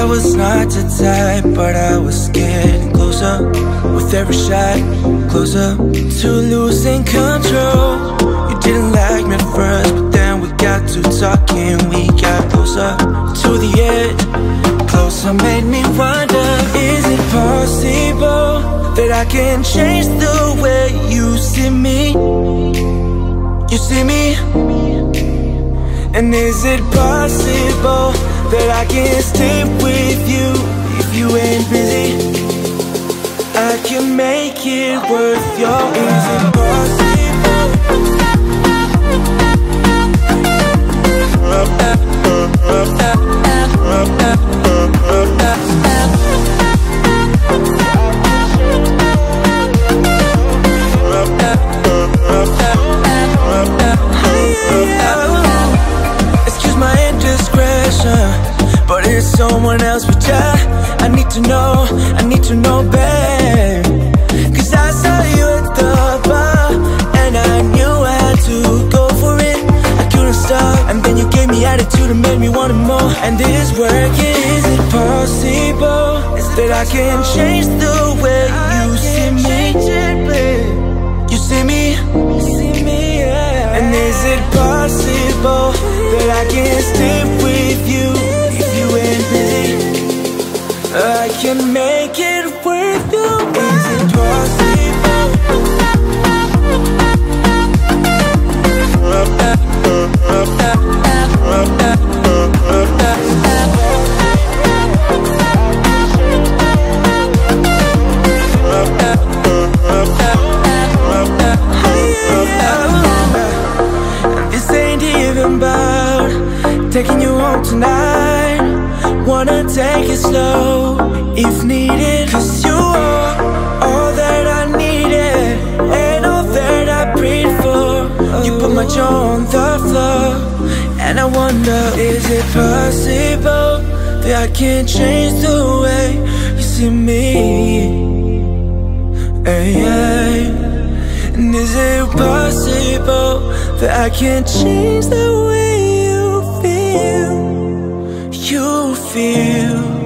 was not the type, but I was getting closer with every shot, closer to losing control. You didn't like me at first, but then we got to talking. We got closer to the edge, closer made me wonder, is it possible that I can change the way you see me? You see me? And is it possible that I can stay with you if you ain't busy? I can make it worth your. Is it possible? But it's someone else, but yeah, I need to know, babe. Cause I saw you at the bar, and I knew I had to go for it. I couldn't stop, and then you gave me attitude and made me want it more. And this working, is it possible that I can change the way you see me? You see me? And is it possible that I can stay with you if you ain't busy? I can make it worth you. Is it possible? This ain't even about taking you home tonight. Wanna take it slow if needed, cause you are all that I needed and all that I prayed for. You put my jaw on the floor, and I wonder, is it possible that I can change the way you see me? Hey, hey. And is it possible that I can change the way you feel? You feel